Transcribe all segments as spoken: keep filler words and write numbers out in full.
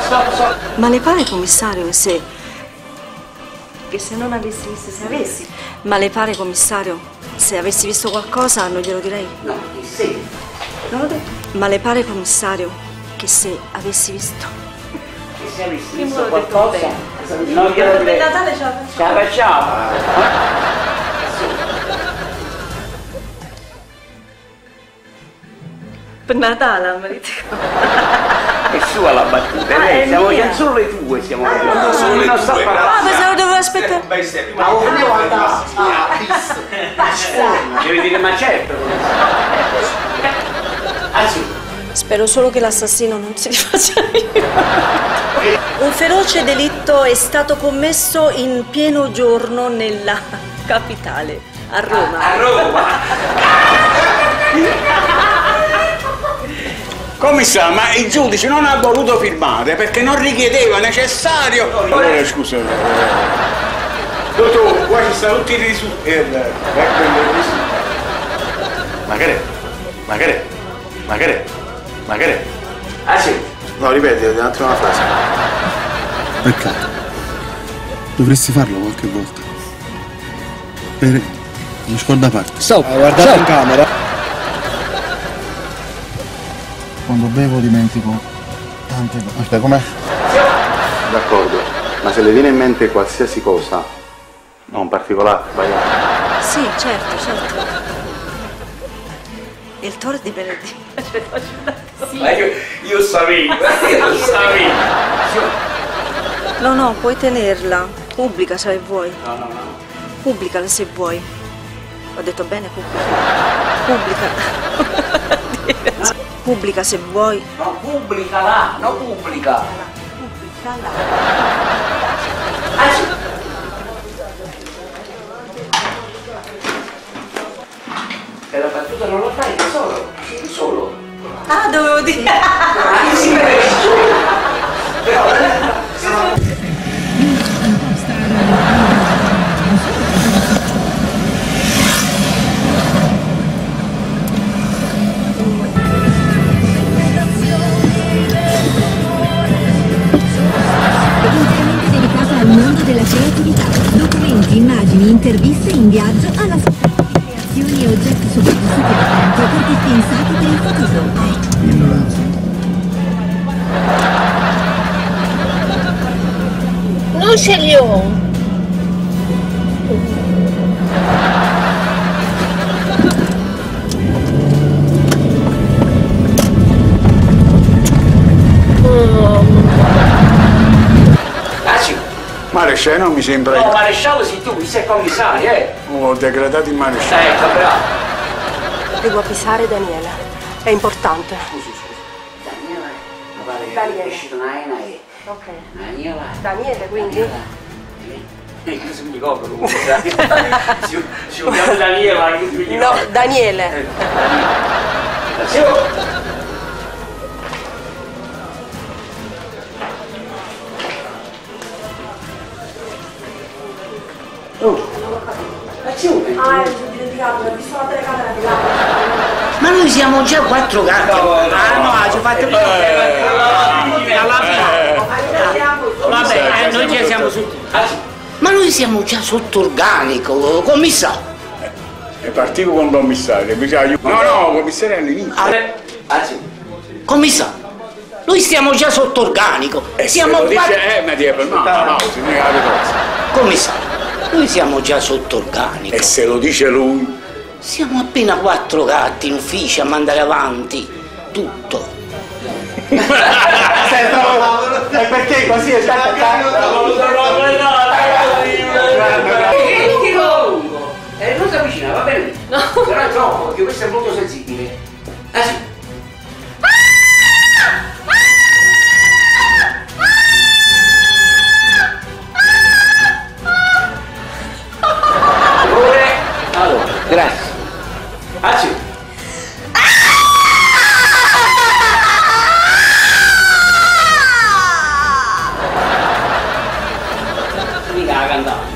stop, stop. Ma le pare, commissario, se... che se non avessi visto, se avessi... Ma le pare, commissario, se avessi visto qualcosa non glielo direi? No, che sì. Non l'ho detto. Ma le pare, commissario, che se avessi visto... Che se avessi visto qualcosa... Non glielo direi. Per Natale ce la facciamo. Ce la facciamo. Per Natale, mi dite. È sua la battuta, Ah, eh, siamo mia. già solo le tue, stiamo Ah, parlando. solo le non tue, sto parlando. Ah, pensavo dovevo aspettare. Ma lo volevo andare Devi dire ma certo. Ah sì. Spero solo che l'assassino non si rifaccia io. Un feroce delitto è stato commesso in pieno giorno nella capitale, a Roma. A Roma. Commissario, ma il giudice non ha voluto firmare perché non richiedeva necessario. Eh, scusa. Dottore, qua ci stanno tutti i risultati. Ecco il risultato. Ma che è? Ma che è? Ma che è? Ma che è? Ah sì. No, ripeti, un attimo una frase. Peccato. Dovresti farlo qualche volta. Per lo scorda parte. Stop! Guardate Stop. in camera. Quando bevo dimentico tante cose. Aspetta, com'è? D'accordo, ma se le viene in mente qualsiasi cosa, non particolare, sbagliato. Sì, certo, certo. E il toro di venerdì. Ma io, io sapevo, io sapevo. No, no, puoi tenerla. Pubblica se vuoi. No, no, no. Pubblicala se vuoi. Ho detto bene, pubblica. Pubblica. Pubblica se vuoi. No, pubblicala, no pubblica. Pubblicala. Ah sì. E la battuta non la fai da solo, sì, solo. Ah, dovevo dire. Ah, sì, però... Interamente dedicato al mondo della creatività. Documenti, immagini, interviste in viaggio alla scoperta di creazioni e oggetti sopravvissuti al tempo perché pensati per il futuro. Ignoranza. Non ce li ho. Ah sì. Maresciallo non mi sembra. No, maresciallo sei tu, sei commissario, eh. Ho degradato il maresciallo. Ecco, bravo. Devo avvisare Daniela. È importante. Scusi, scusi. Daniela, ma pare che Daniela. è uscito una ena e... Ok. Daniela. Daniele, quindi? Eh, questo mi copro comunque, sai? Ci ci vogliamo Daniela, che mi No, Daniele. Eh, Daniela. Oh, azione! Ah, mi sono dimenticato, ho visto la telecamera di là. Ma noi siamo già quattro gatti! Ah no, ci fate vedere! Alla fine! Vabbè, eh, noi già siamo sotto... Ma noi siamo già sotto organico, commissario! È partito con il commissario, mi sa aiutare. No, no, commissario all'inizio. Commissario, noi stiamo già sotto organico! E siamo se lo quattro... dice, eh, ma ti no, no, no, se ne ha Commissario, noi siamo già sotto organico. E se lo dice lui? Siamo appena quattro gatti in ufficio a mandare avanti tutto. Senta, è perché così è Eh, non si avvicina, va bene? No. Però è troppo, perché questo è molto sensibile. Ah sì. Allora, grazie. Ah sì. Mica la cantava.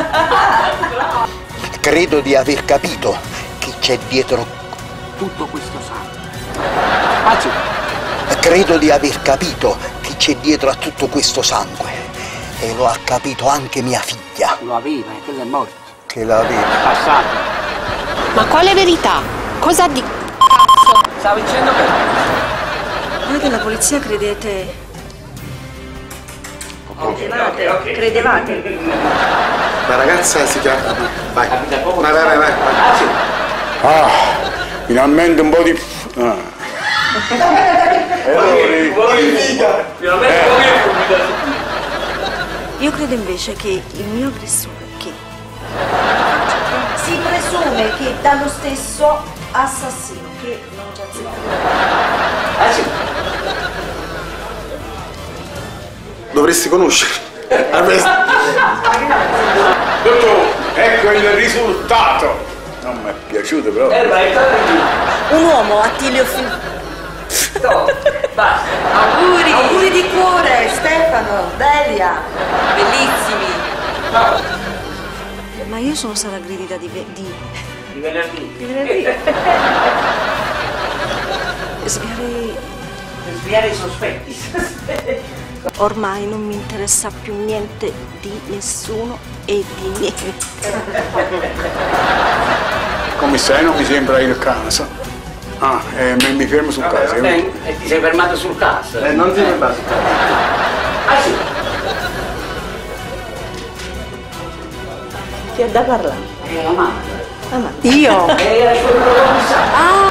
Credo di aver capito chi c'è dietro tutto questo sangue. Ah sì. Credo di aver capito chi c'è dietro a tutto questo sangue. E lo ha capito anche mia figlia. Lo aveva, e quello è morto. Che l'aveva. Passato. Ma quale verità? Cosa di... Stavo dicendo che... Voi della polizia credete... Credevate? ok, ok. Credevate? La ragazza si chiama... Vai, Capita poco. vai, vai, vai, vai. Ah, sì. Ah, finalmente un po' di... Ah. Io credo invece che il mio aggressore, che si presume che dallo stesso assassino che non già azzeccato. Ah, sì. Dovresti conoscerlo. Dottore, ecco il risultato. Non mi è piaciuto però. Eh, vai, Un uomo, Attilio Fi... basta. Auguri! Auguri di cuore, Stefano, Delia! Bellissimi! Ma io sono stata aggredita di... ve- di... Di venerdì. di venerdì. Sviare... Per sviare i sospetti. Ormai non mi interessa più niente di nessuno e di niente. Commissario, non mi sembra il caso. Ah, eh, mi mi fermo sul caso. Eh, e ti sei fermato sul caso. Eh, non ti fermare sul caso. Ah, sì. Chi è da parlare? Eh, la mamma. Io? Eh, era il suo commissario.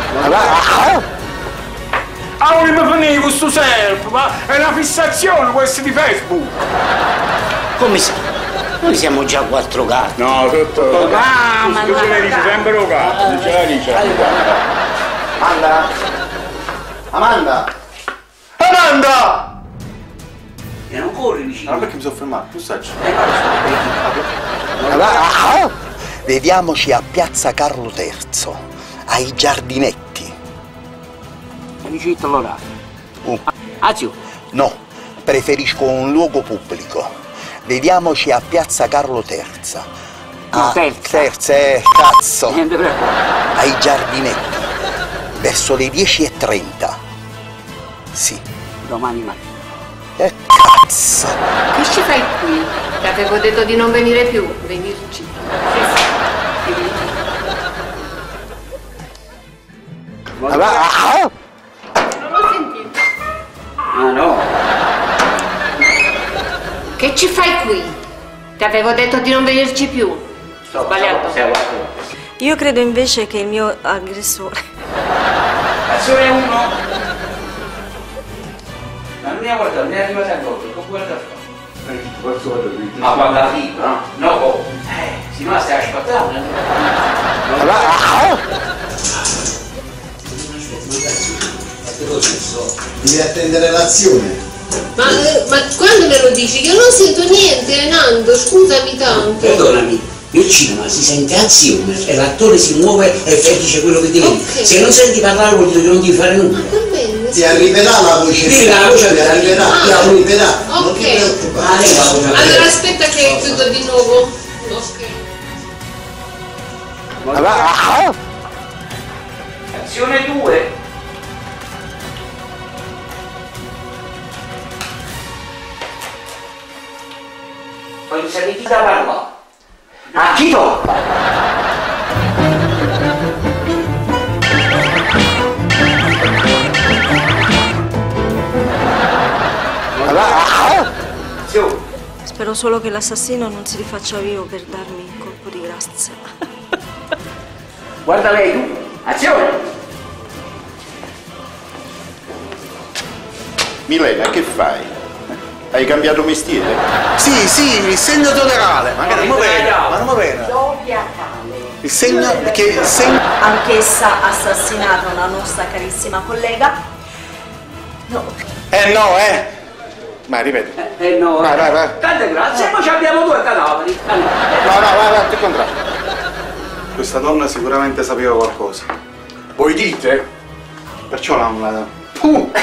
Ah, non mi finire questo self, ma è una fissazione questa di Facebook. Commissario, noi siamo già quattro gatti. No, tutto. Ah, ma tu ce ne dici sempre lo gatto, non ce la dice. Amanda! Amanda! Amanda! E non corri vicino. Allora perché mi sono fermato? Tu sai. Vediamoci a Piazza Carlo terzo, ai giardinetti. Vicino all'orario. Uh, Azio. no, preferisco un luogo pubblico. Vediamoci a Piazza Carlo terza. No, Ah, terza. terza, eh, cazzo. Niente per Ai giardinetti, verso le dieci e trenta. Sì. domani mattina. Eh, cazzo. Che ci fai qui? Ti avevo detto di non venire più. Venirci. Ah, Non ho sentito. Ah, no. Che ci fai qui? Ti avevo detto di non venirci più. Stop, Sbagliato. stop, stop, stop. Io credo invece che il mio aggressore... Azione uno. Ma non mi ha guardato, mi è arrivato a gol, non guarda qua. Ma quando arriva, no? No, eh, si no stai aspettando. Devi attendere l'azione. Ma, ma quando me lo dici? Io non sento niente, Nando, scusami tanto. Perdonami, nel cinema si sente azione e l'attore si muove e dice quello che deve dire. Ok. Se non senti parlare vuol dire che non devi fare nulla. Va bene. Ti arriverà la voce. Sì, la voce ti arriverà, Ah. ti arriverà. Non ti Ok. preoccupare. Allora aspetta che chiudo di nuovo. Ok. Azione due. Poi sentite da parlare. A chi tocca? Azione. Spero solo che l'assassino non si rifaccia vivo per darmi un colpo di grazia. Guarda lei tu. Azione. Milena, che fai? Hai cambiato mestiere? Sì, sì, il segno tolerale. Ma che non mi bene, ma non mi bene. Il segno che il segno. Anch'essa assassinata una nostra carissima collega. No. Eh no, eh! Ma ripeti. Eh no. Vai, vai, vai. Tante grazie, poi abbiamo due cadaveri. Allora, No, no, vai, vai, ti contrario. Questa donna sicuramente sapeva qualcosa. Voi dite? Perciò non la... Uh!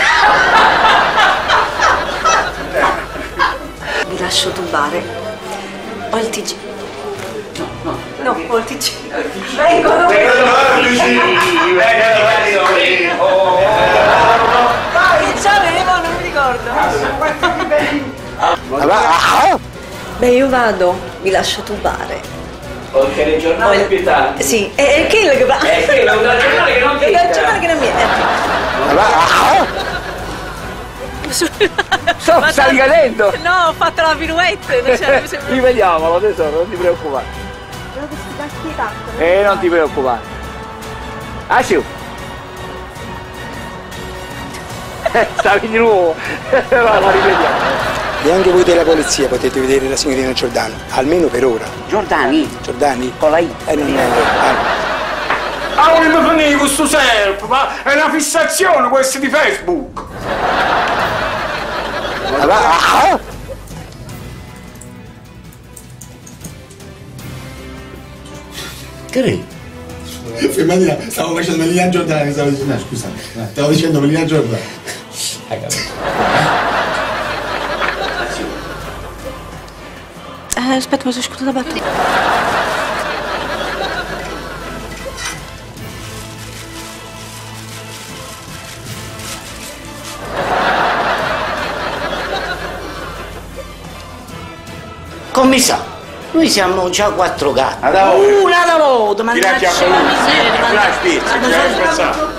Vi lascio tubare. Ho il T G. no, no. No, ho il T G. Vengono! Vengono! Vai, già avevo, non mi ricordo. Ah, Beh, io vado, mi lascio tubare. O il telegiornale più tardi. Sì, è quello che va. È quello, un telegiornale che non viene. Un telegiornale che non viene. So, stai cadendo? No, ho fatto la pirouette. Non c'era, mi sembra... Rivediamolo tesoro, non ti preoccupare. Devo che si dà schietato. Eh, non ti preoccupare. Ah, sì. Stavi di nuovo. La, la rivediamo. E anche voi della polizia potete vedere la signorina Giordano, almeno per ora. Giordani? Giordani? Con la I? Eh, non è... Ah, non mi prendi questo self, ma è una fissazione questa di Facebook. ah, Che ridi? Fermatina, stavo facendo Melina Giordani, stavo dicendo, no, scusami, stavo dicendo Melina Giordani. Hai capito? Eh, aspetta, mi sono scusa la batteria. Commissario, noi siamo già quattro gatti. Una alla volta, ma non c'è la miseria. Flash pizza, ci hai pensato.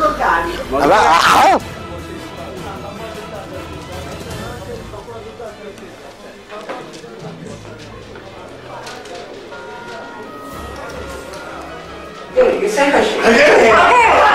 Che stai facendo?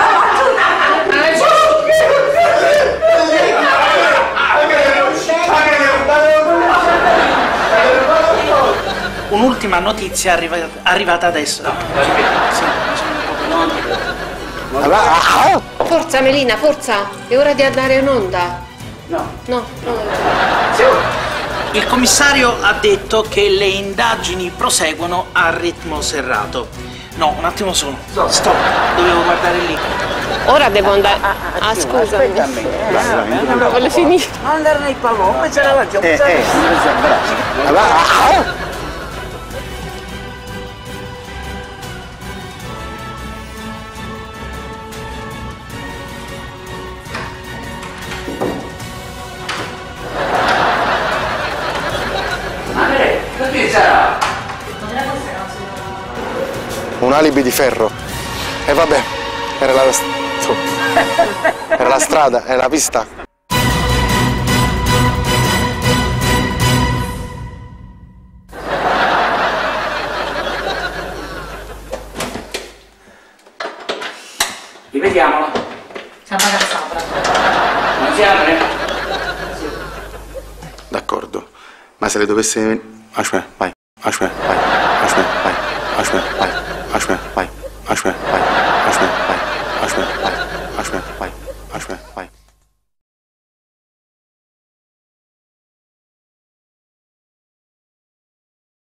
Un'ultima notizia arriva, arrivata adesso. No, sì, sono proprio Forza Melina, forza! È ora di andare in onda. No. No, no. Il commissario ha detto che le indagini proseguono a ritmo serrato. No, un attimo solo. Stop, dovevo guardare lì. Ora devo andare. Ah, scusami. Voglio finire. Non andare nei palloni, c'era ragione. Eh, eh, un alibi di ferro. E vabbè, era la, era la strada, era la pista. Rivediamola. Siamo a sopra. Non si apre? D'accordo, ma se le dovesse... Aspetta, vai, aspetta, vai, aspetta, vai, aspetta, vai, aspetta, vai, aspetta, vai, aspetta, vai, aspetta, vai, aspetta, vai, aspetta, vai.